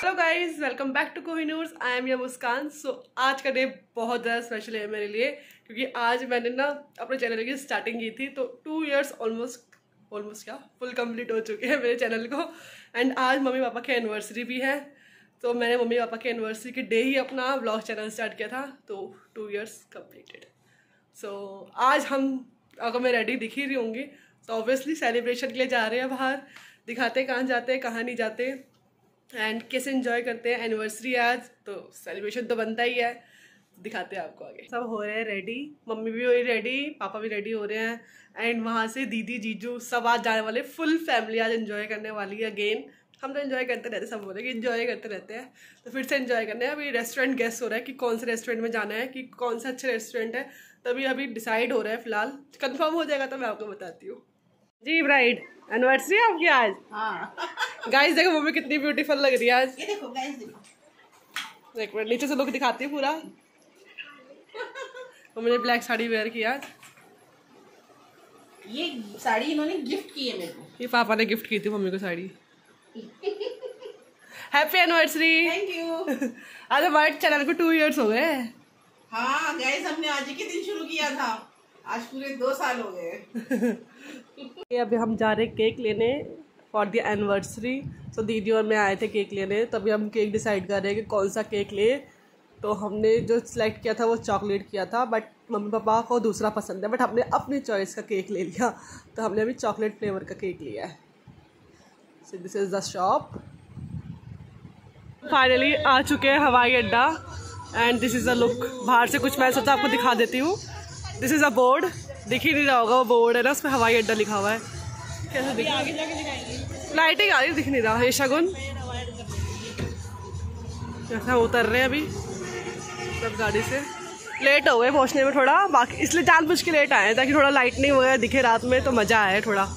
Hello guys, welcome back to Kohinoor. I am या मुस्कान। आज का डे बहुत ज़्यादा स्पेशल है मेरे लिए, क्योंकि आज मैंने ना अपने चैनल की स्टार्टिंग की थी। तो 2 इयर्स ऑलमोस्ट क्या फुल कंप्लीट हो चुके हैं मेरे चैनल को। एंड आज मम्मी पापा की एनिवर्सरी भी है, तो मैंने मम्मी पापा के एनिवर्सरी के डे ही अपना व्लॉग चैनल स्टार्ट किया था। तो 2 इयर्स कम्प्लीटेड। आज अगर मैं रेडी दिख ही रही होंगी तो ऑब्वियसली सेलिब्रेशन के लिए जा रहे हैं बाहर। दिखाते कहाँ जाते हैं कहाँ नहीं जाते एंड कैसे एंजॉय करते हैं। एनिवर्सरी आज तो सेलिब्रेशन तो बनता ही है, दिखाते हैं आपको आगे। सब हो रहे हैं रेडी, मम्मी भी हो रही रेडी, पापा भी रेडी हो रहे हैं। एंड वहाँ से दीदी जीजू सब आज जाने वाले, फुल फैमिली आज एंजॉय करने वाली है। अगेन हम तो एंजॉय करते रहते हैं, सब बोले कि एंजॉय करते रहते हैं, तो फिर से एंजॉय करने हैं। अभी रेस्टोरेंट गेस्ट हो रहा है कि कौन से रेस्टोरेंट में जाना है, कि कौन सा अच्छा रेस्टोरेंट है, तभी अभी डिसाइड हो रहा है। फिलहाल कंफर्म हो जाएगा तो मैं आपको बताती हूँ। जी ब्राइड, एनिवर्सरी है आपकी आज। हाँ गाइस देखो मम्मी कितनी ब्यूटीफुल लग रही है आज। ये देखो गाइस, देखो एक मिनट नीचे से लोग दिखाती है पूरा। मम्मी ने ब्लैक साड़ी वेयर की आज। ये साड़ी इन्होंने गिफ्ट की है मेरे को। ये पापा ने गिफ्ट की थी मम्मी को sari. Happy anniversary. Thank you. आज हमारे चैनल को 2 इयर्स हो गए। हाँ गाइस, हमने आज ही के दिन शुरू किया था, आज पूरे 2 साल हो गए। अभी हम जा रहे केक लेने फॉर द एनिवर्सरी। तो दीदी और मैं आए थे केक लेने, तभी हम केक डिसाइड कर रहे हैं कि कौन सा केक ले। तो हमने जो सिलेक्ट किया था वो चॉकलेट किया था, बट मम्मी पापा को दूसरा पसंद है, बट हमने अपनी चॉइस का केक ले लिया। तो हमने अभी चॉकलेट फ्लेवर का केक लिया है। So this is the shop. Finally आ चुके हैं हवाई अड्डा and this is the look. बाहर से कुछ मैं सोचा आपको दिखा देती हूँ। दिस इज़ अ बोर्ड, दिख ही नहीं रहा होगा, वो बोर्ड है ना, उसमें हवाई अड्डा लिखा हुआ है। कैसे दिख लाइटिंग आ रही, दिख नहीं रहा। ये शगुन जैसा उतर रहे हैं अभी सब गाड़ी से। लेट हो गए पहुंचने में थोड़ा, बाकी इसलिए जानबूझ के लेट आए हैं ताकि थोड़ा लाइटनिंग वगैरह दिखे रात में, तो मज़ा आए थोड़ा।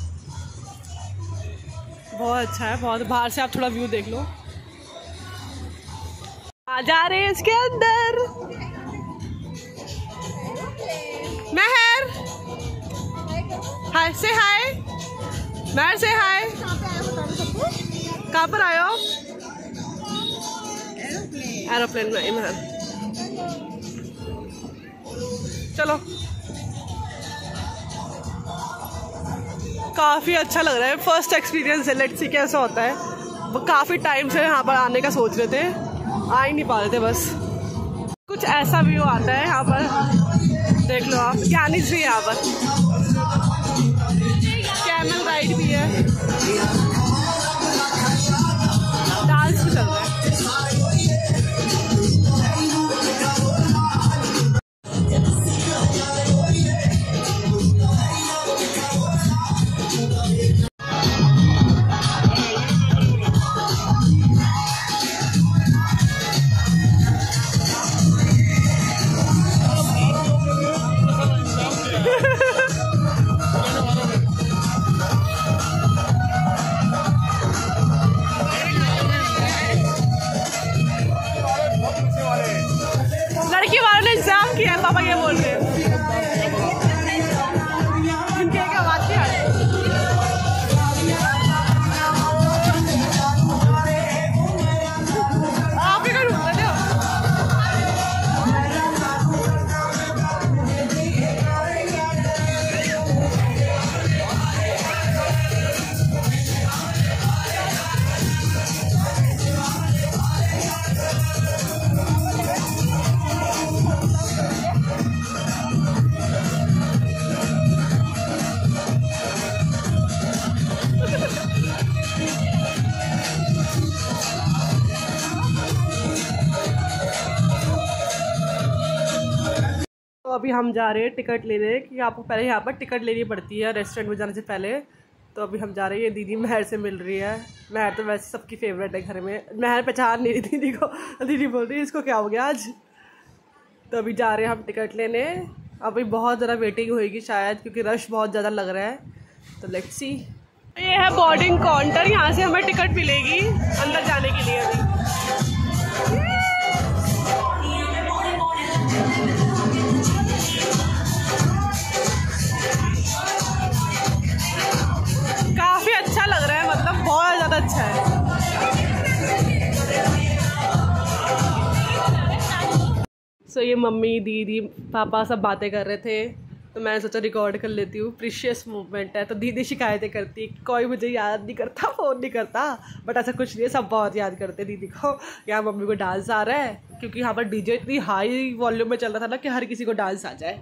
बहुत अच्छा है, बहुत। बाहर से आप थोड़ा व्यू देख लो। आ जा रहे हैं इसके अंदर। महर हाय, से हाय महर, से हाय। कहाँ पर आए हो? एरोप्लेन में महर। चलो, काफ़ी अच्छा लग रहा है, फर्स्ट एक्सपीरियंस है। लेट्स सी कैसा होता है। वो काफ़ी टाइम से यहाँ पर आने का सोच रहे थे, आ ही नहीं पा रहे थे। बस कुछ ऐसा व्यू आता है यहाँ पर, देख लो आप। ज्ञानीज भी है यहाँ पर, कैमल राइड भी है, डांस भी चल रहा है। लड़की वालों ने एग्जाम किया है, पापा ये बोल रहे हैं। इनके क्या बात की है? आप ही करूँ तो अभी हम जा रहे हैं टिकट लेने, कि आपको पहले यहाँ पर टिकट लेनी पड़ती है रेस्टोरेंट में जाने से पहले। तो अभी हम जा रहे हैं, दीदी महर से मिल रही है। महर तो वैसे सबकी फेवरेट है घर में। महर पहचान नहीं रही दीदी को, दीदी बोल रही है इसको क्या हो गया आज। तो अभी जा रहे हैं हम टिकट लेने। अभी बहुत ज़्यादा वेटिंग होएगी शायद, क्योंकि रश बहुत ज़्यादा लग रहा है। तो लेट्स सी। ये है बोर्डिंग काउंटर, यहाँ से हमें टिकट मिलेगी अंदर जाने के लिए। अभी काफ़ी अच्छा लग रहा है, मतलब बहुत ज़्यादा अच्छा है। ये मम्मी दीदी पापा सब बातें कर रहे थे, तो मैंने सोचा रिकॉर्ड कर लेती हूँ। प्रीशियस मूवमेंट है। तो दीदी शिकायतें करती, कोई मुझे याद नहीं करता, फ़ोन नहीं करता, बट ऐसा कुछ नहीं है, सब बहुत याद करते दीदी को। यहाँ मम्मी को डांस आ रहा है, क्योंकि यहाँ पर डीजे इतनी हाई वॉल्यूम में चल रहा था ना कि हर किसी को डांस आ जाए।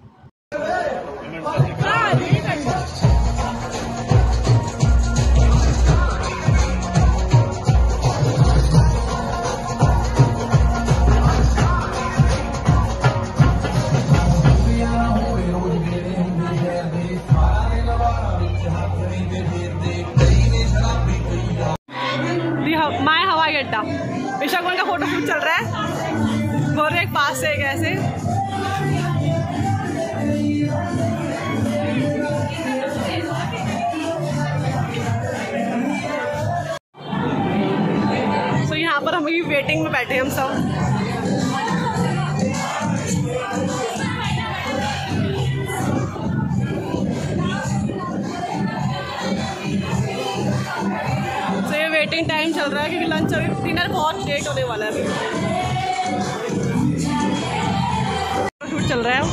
माय हवाई अड्डा, विशाखन का फोटो शूट चल रहा है। बोल रहे एक पास से एक ऐसे। तो यहाँ पर हम वेटिंग में बैठे हम सब। वेटिंग टाइम चल रहा है क्योंकि लंच अभी डिनर बहुत लेट होने वाला है। अभी शूट चल रहा है।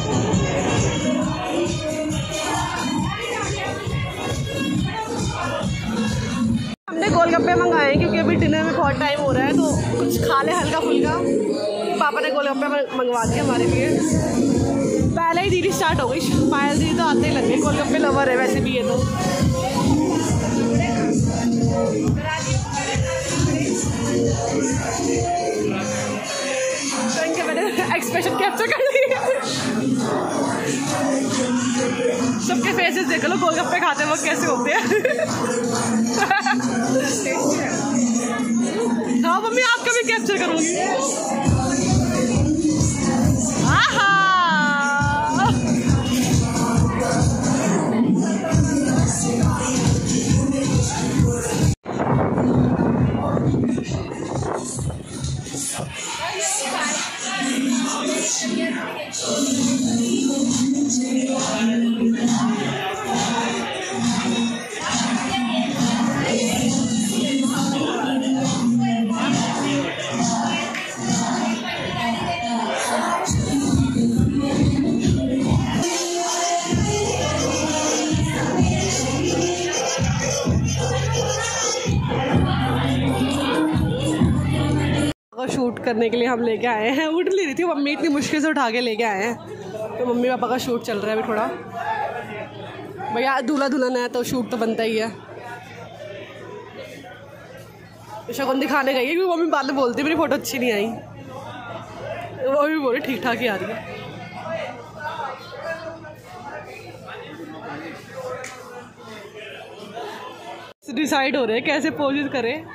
हमने गोलगप्पे मंगाए हैं क्योंकि अभी डिनर में बहुत टाइम हो रहा है, तो कुछ खा ले हल्का फुल्का। पापा ने गोलगप्पे मंगवा दिए हमारे लिए। पहले ही दीदी स्टार्ट हो गई, पायल दीदी तो आते ही लग गई, गोलगप्पे लवर है वैसे भी ये तो। एक्सप्रेशन कैप्चर कर लिए। सबके फेसेस देख लो गोलगप्पे खाते वक्त कैसे होते हैं। हाँ मम्मी आपका भी कैप्चर करूँगी। आहा शूट करने के लिए हम लेके आए हैं। उठ नहीं रही थी मम्मी, इतनी मुश्किल से उठा के लेके आए हैं। तो मम्मी पापा का शूट चल रहा है अभी थोड़ा। भैया दूल्हा दुल्हन है तो शूट तो बनता ही है। शगुन दिखाने गई है क्योंकि मम्मी बाद में बोलती मेरी फ़ोटो अच्छी नहीं आई। वो भी बोल रही ठीक ठाक ही आ रही है। डिसाइड हो रहे हैं कैसे पोजेस करें।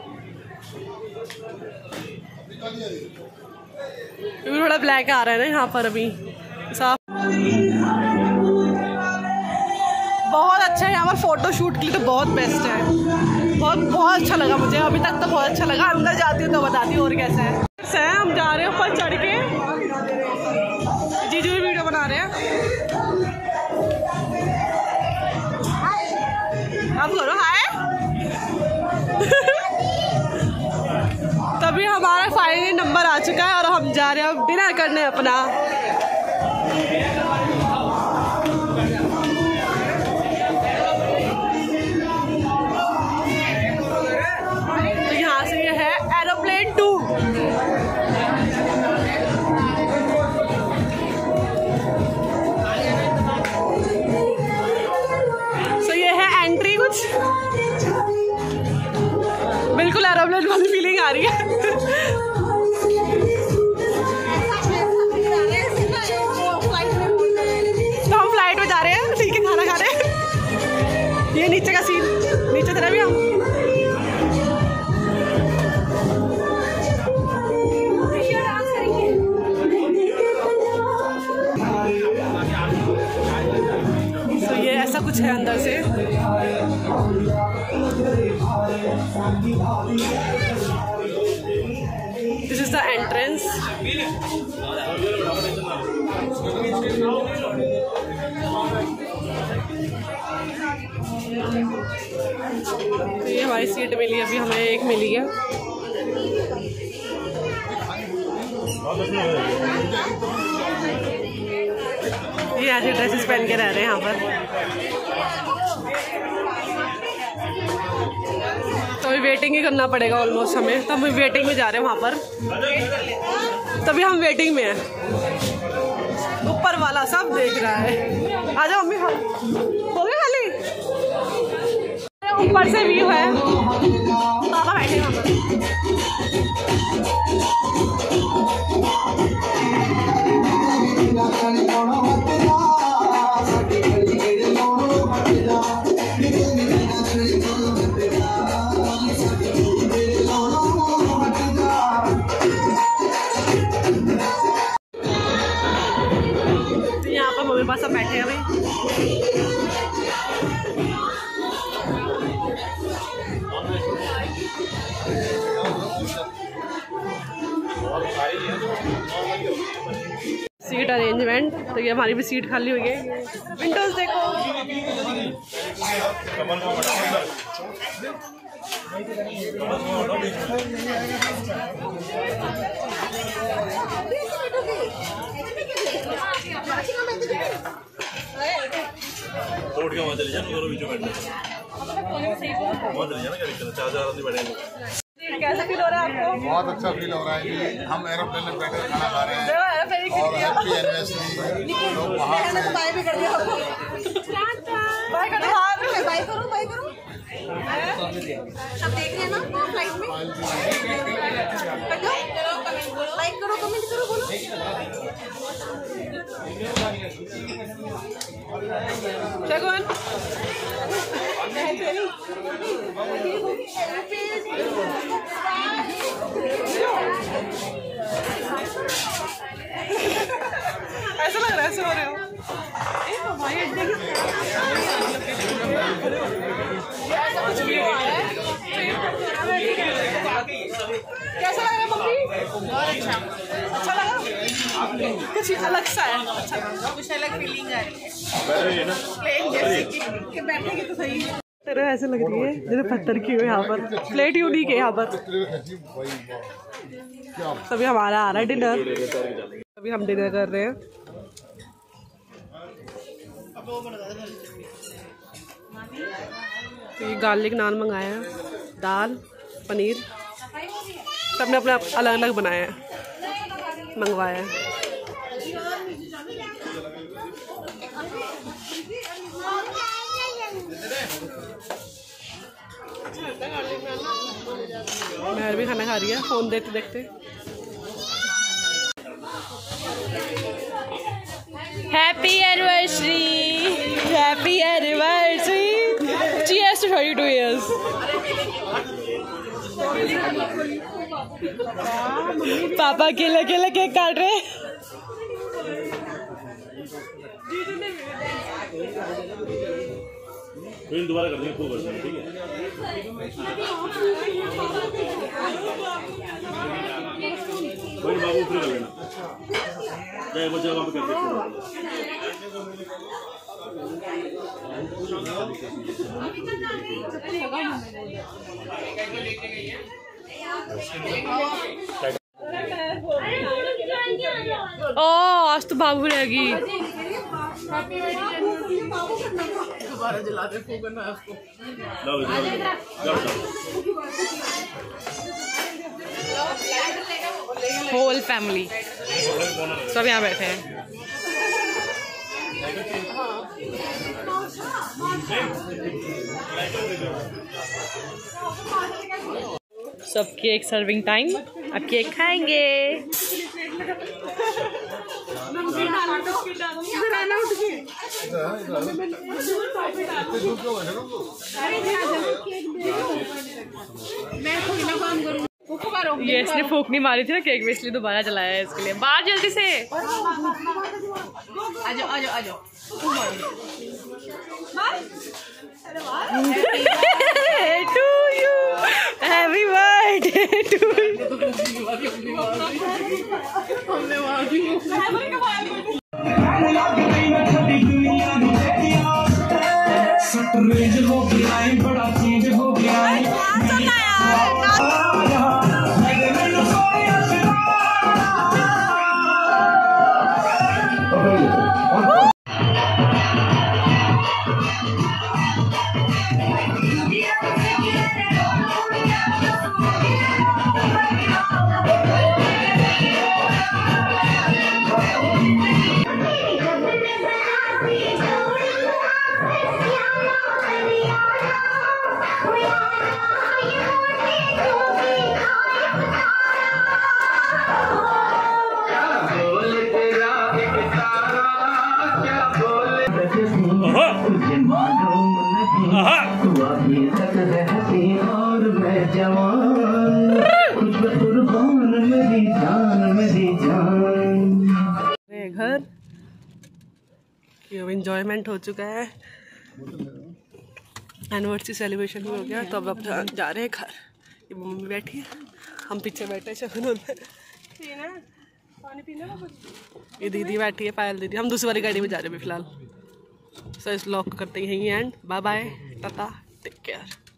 थोड़ा ब्लैक आ रहा है ना यहाँ पर अभी साफ। बहुत अच्छा है यहाँ पर फोटो शूट के लिए, तो बहुत बेस्ट है। बहुत अच्छा लगा मुझे, अभी तक तो बहुत अच्छा लगा। अंदर जाती हूँ तो बताती हूँ और कैसा है। हम जा रहे हैं ऊपर चढ़ के, जीजू भी वीडियो बना रहे हैं। अब करो हाय। तभी हमारा फाइनली नंबर आ चुका है और हम जा रहे हैं अब डिनर करने अपना। तो यहाँ से ये है एरोप्लेन 2। तो ये है एंट्री, कुछ बिल्कुल एरोप्लेन वाली फीलिंग आ रही है। तो हम फ्लाइट में जा रहे हैं, ठीक है, खाना खा रहे हैं। ये नीचे का सीन, नीचे तरह भी हम तो ये ऐसा कुछ है अंदर से। This is the entrance. तो ये हमारी सीट मिली, अभी हमें एक मिली है। ये ऐसे ड्रेसेस पहन के रह रहे हैं यहाँ पर। तो अभी वेटिंग ही करना पड़ेगा ऑलमोस्ट हमें, तो हम वेटिंग में जा रहे हैं वहाँ पर। तभी हम वेटिंग में हैं। ऊपर वाला सब देख रहा है। आ जाओ मम्मी, हो गया खाली। ऊपर से व्यू है, पापा बैठे वहाँ पर। यहाँ पर मम्मी पास सब बैठे हैं भाई। सीट अरेंजमेंट, तो ये हमारी भी सीट खाली हुई है। विंडोज देखो, कैसा फील हो रहा है आपको? बहुत अच्छा फील हो रहा है कि हम एरोप्लेन में बैठे खाना खा रहे हैं और हैप्पी एनिवर्सरी। लोग वहाँ से बाय भी कर दिया, बाय करो, बाय करो, बाय करो। सब देख रहे हैं ना फ्लाइट में। लाइक करो, कमेंट करो, बोलो। शगुन ऐसा लग रहा है सो रहे हो। कैसा लग रहा है मम्मी? बहुत अच्छा, अच्छा लगा। कुछ अलग सा है, अच्छा कुछ अलग फीलिंग आ रही है। प्लेन जैसे कि बैठेंगे तो सही है। तेरे ऐसे लग रही है जैसे पत्थर की हो यहाँ पर। प्लेट यूनिक है यहाँ पर। तभी हमारा आ रहा है डिनर। अभी हम डिनर कर रहे हैं। तो ये गार्लिक नान मंगाए हैं, दाल, पनीर, सबने अपना अलग अलग बनाया है, मंगवाया है। मैं भी खाना खा रही है फोन देखते देखते। Happy anniversary, happy anniversary, cheers to 32 years. Papa अकेले अकेले केक काट रहे हैं। दोबारा कर देंगे, खूब ठीक है। कोई बाबू ऊपर कर लेना, चाहे वो जगह पे कर देते ओ आज तो बाबू रहेगी। दोबारा जलाते फूकना है उसको। होल फैमिली सब यहाँ बैठे हैं। सब केक सर्विंग टाइम, अब केक खाएंगे। ये इसने फूक नहीं मारी थी ना केक में, इसलिए दोबारा जलाया है इसके लिए। बाहर जल्दी से आजो आजो आजो। To you, happy birthday to you. हो गया बड़ा चीज हो गया। घर ये एंजॉयमेंट हो चुका है, एनिवर्सरी सेलिब्रेशन भी हो गया, तो अब जा रहे हैं घर। ये मम्मी बैठी है, हम पीछे बैठे शगुन में पानी पीना। ये दीदी बैठी है, पायल दीदी। हम दूसरी वाली गाड़ी में जा रहे हैं फिलहाल। सो इस व्लॉग को करते हैं यहीं end. Bye bye, tata, take care.